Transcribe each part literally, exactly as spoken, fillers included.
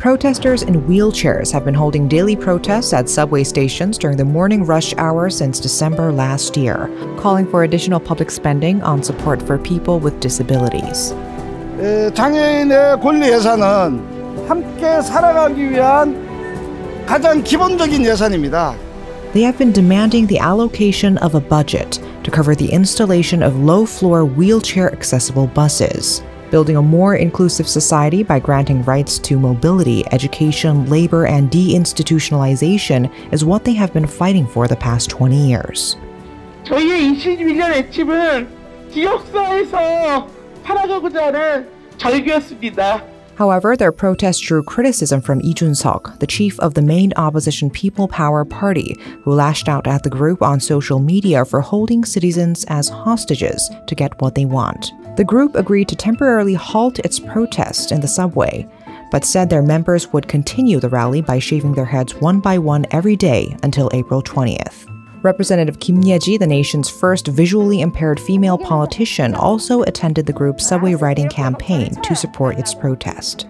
Protesters in wheelchairs have been holding daily protests at subway stations during the morning rush hour since December last year, calling for additional public spending on support for people with disabilities. 장애인의 권리 예산은 함께 살아가기 위한 가장 기본적인 예산입니다. They have been demanding the allocation of a budget to cover the installation of low-floor wheelchair-accessible buses. Building a more inclusive society by granting rights to mobility, education, labor, and deinstitutionalization is what they have been fighting for the past twenty years. 저희의 이십일 년 액침은 기억사에서 살아가고자 하는 절규였습니다. However, their protest drew criticism from Lee Jun-seok, the chief of the main opposition People Power Party, who lashed out at the group on social media for holding citizens as hostages to get what they want. The group agreed to temporarily halt its protest in the subway, but said their members would continue the rally by shaving their heads one by one every day until April twentieth. Representative Kim Ye-ji, the nation's first visually impaired female politician, also attended the group's subway riding campaign to support its protest.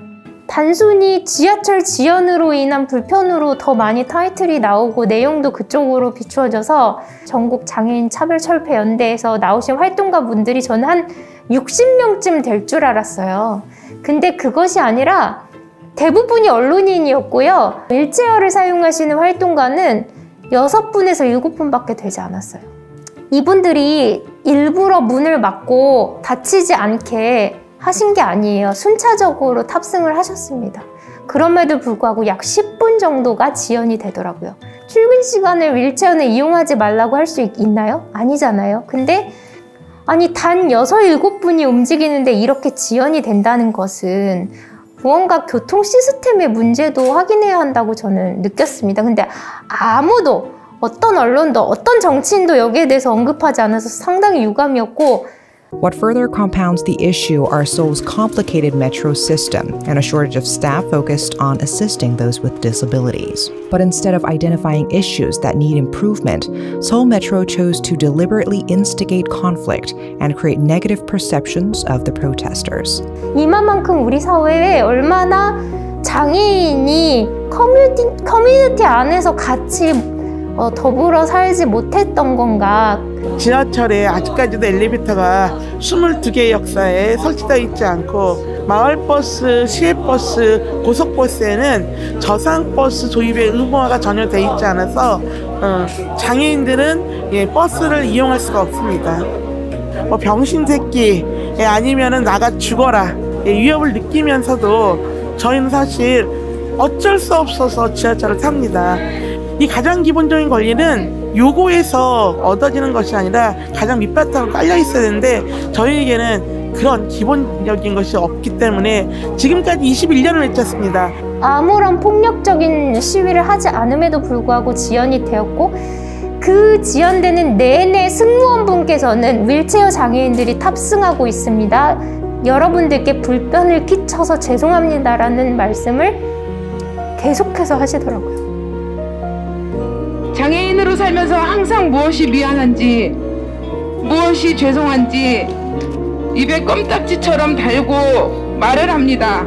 단순히 지하철 지연으로 인한 불편으로 더 많이 타이틀이 나오고 내용도 그쪽으로 비추어져서 전국 장애인 차별철폐연대에서 나오신 활동가 분들이 저는 한 육십 명쯤 될 줄 알았어요. 근데 그것이 아니라 대부분이 언론인이었고요. 휠체어를 사용하시는 활동가는 여섯 분에서 일곱 분밖에 되지 않았어요. 이분들이 일부러 문을 막고 다치지 않게 하신 게 아니에요. 순차적으로 탑승을 하셨습니다. 그럼에도 불구하고 약 십 분 정도가 지연이 되더라고요. 출근 시간을 휠체어는 이용하지 말라고 할 수 있나요? 아니잖아요. 근데 아니 단 여섯, 일곱 분이 움직이는데 이렇게 지연이 된다는 것은 무언가 교통 시스템의 문제도 확인해야 한다고 저는 느꼈습니다. 근데 아무도 어떤 언론도 어떤 정치인도 여기에 대해서 언급하지 않아서 상당히 유감이었고 What further compounds the issue are Seoul's complicated metro system and a shortage of staff focused on assisting those with disabilities. But instead of identifying issues that need improvement, Seoul Metro chose to deliberately instigate conflict and create negative perceptions of the protesters. 이만큼 우리 사회에 얼마나 장애인이 커뮤니티, 커뮤니티 안에서 같이 어, 더불어 살지 못했던 건가. 지하철에 아직까지도 엘리베이터가 스물두 개의 역사에 설치되어 있지 않고 마을버스, 시외버스, 고속버스에는 저상버스 도입의 의무화가 전혀 되어 있지 않아서 어, 장애인들은 예, 버스를 이용할 수가 없습니다. 뭐 병신새끼 예, 아니면은 나가 죽어라 예, 위협을 느끼면서도 저희는 사실 어쩔 수 없어서 지하철을 탑니다. 이 가장 기본적인 권리는 요구에서 얻어지는 것이 아니라 가장 밑바탕으로 깔려 있어야 되는데 저희에게는 그런 기본적인 것이 없기 때문에 지금까지 이십일 년을 외쳤습니다. 아무런 폭력적인 시위를 하지 않음에도 불구하고 지연이 되었고 그 지연되는 내내 승무원분께서는 휠체어 장애인들이 탑승하고 있습니다. 여러분들께 불편을 끼쳐서 죄송합니다라는 말씀을 계속해서 하시더라고요. 장애인으로 살면서 항상 무엇이 미안한지 무엇이 죄송한지 입에 껌딱지처럼 달고 말을 합니다.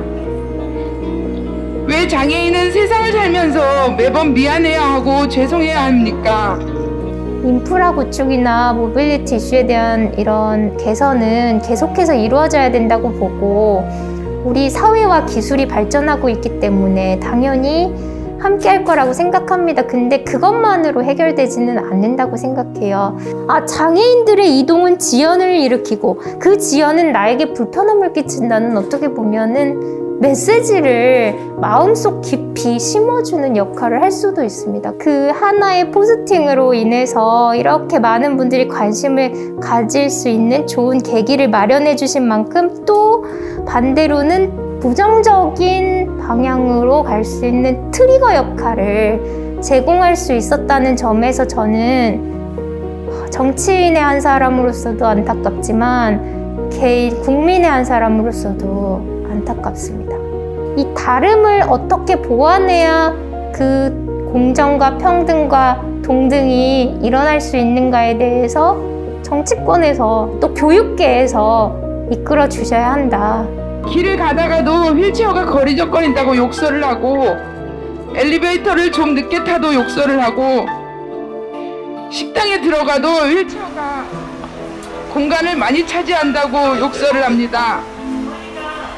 왜 장애인은 세상을 살면서 매번 미안해야 하고 죄송해야 합니까? 인프라 구축이나 모빌리티 이슈에 대한 이런 개선은 계속해서 이루어져야 된다고 보고 우리 사회와 기술이 발전하고 있기 때문에 당연히 함께 할 거라고 생각합니다. 근데 그것만으로 해결되지는 않는다고 생각해요. 아, 장애인들의 이동은 지연을 일으키고 그 지연은 나에게 불편함을 끼친다는 어떻게 보면은 메시지를 마음속 깊이 심어주는 역할을 할 수도 있습니다. 그 하나의 포스팅으로 인해서 이렇게 많은 분들이 관심을 가질 수 있는 좋은 계기를 마련해 주신 만큼 또 반대로는 부정적인 방향으로 갈 수 있는 트리거 역할을 제공할 수 있었다는 점에서 저는 정치인의 한 사람으로서도 안타깝지만 개인 국민의 한 사람으로서도 안타깝습니다. 이 다름을 어떻게 보완해야 그 공정과 평등과 동등이 일어날 수 있는가에 대해서 정치권에서 또 교육계에서 이끌어 주셔야 한다. 길을 가다가도 휠체어가 거리적거린다고 욕설을 하고, 엘리베이터를 좀 늦게 타도 욕설을 하고, 식당에 들어가도 휠체어가 공간을 많이 차지한다고 욕설을 합니다.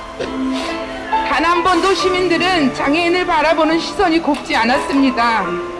단 한 번도 시민들은 장애인을 바라보는 시선이 곱지 않았습니다.